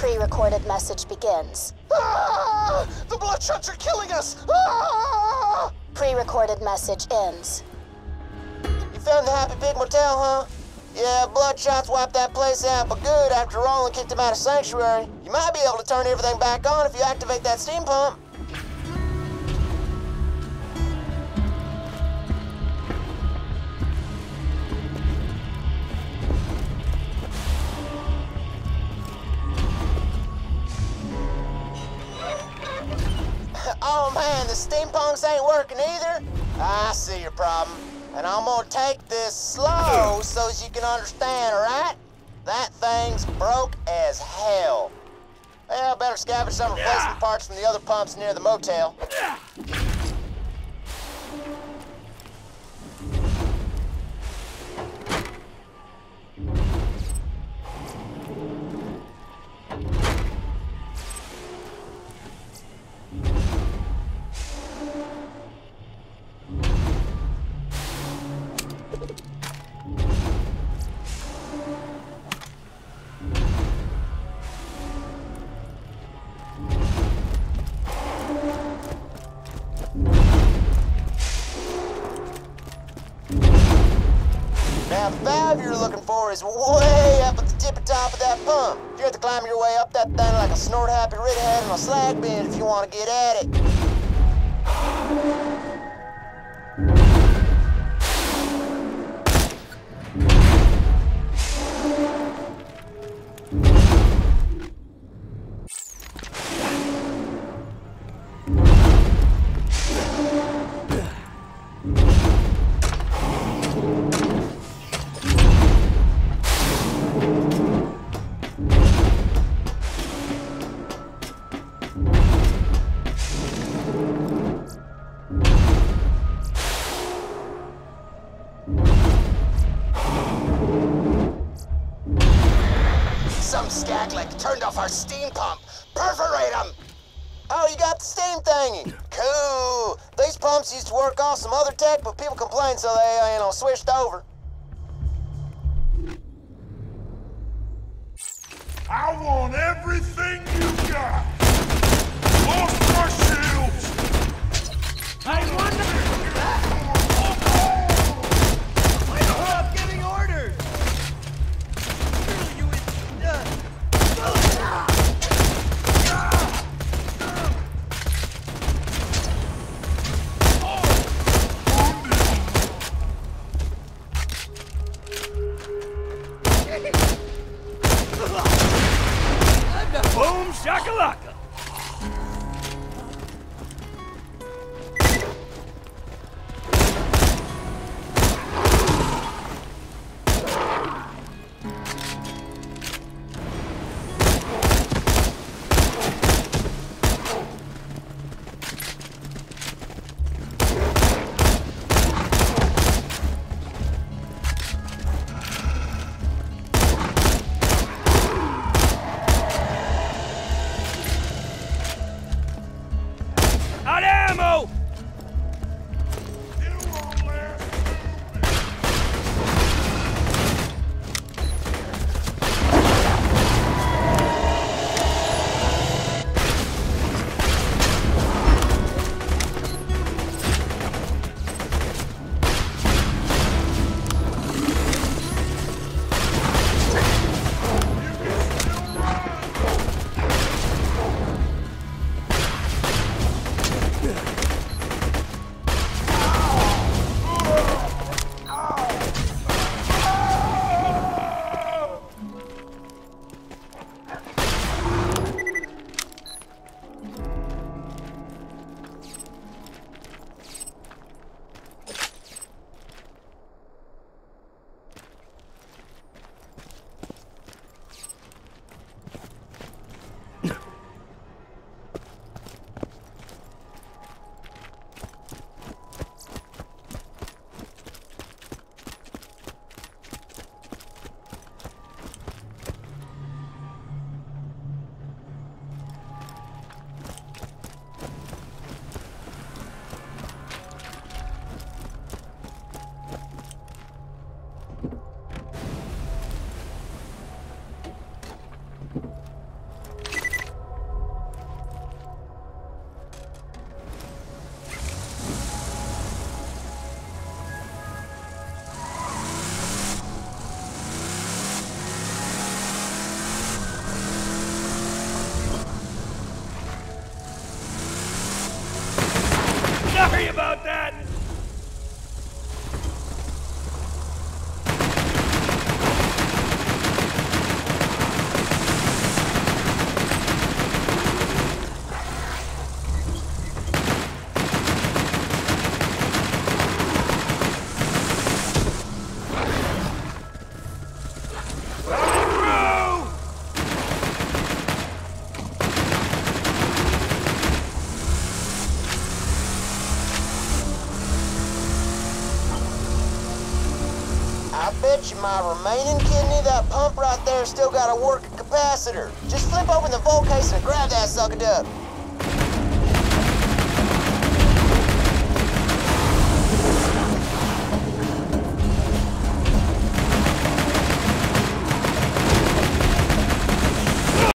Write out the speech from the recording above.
Pre-recorded message begins. Ah! The bloodshots are killing us! Ah! Pre-recorded message ends. You found the Happy Pig Motel, huh? Yeah, bloodshots wiped that place out for good after Roland kicked him out of Sanctuary. You might be able to turn everything back on if you activate that steam pump. Oh man, the steam pumps ain't working either? I see your problem. And I'm gonna take this slow so as you can understand, alright? That thing's broke as hell. Well, better scavenge some replacement parts from the other pumps near the motel. Now, the valve you're looking for is way up at the tippy top of that pump. You have to climb your way up that thing like a snort-happy redhead on a slag bin if you want to get at it. Some skaglik turned off our steam pump. Perforate them! Oh, you got the steam thingy. Cool. These pumps used to work off some other tech, but people complained, so they, switched over. I want everything you got. Off my shields! I wonder... Stop getting orders! Boom shakalaka! about that? I bet you my remaining kidney, that pump right there, still got a working capacitor. Just flip open the vault case and grab that sucker up.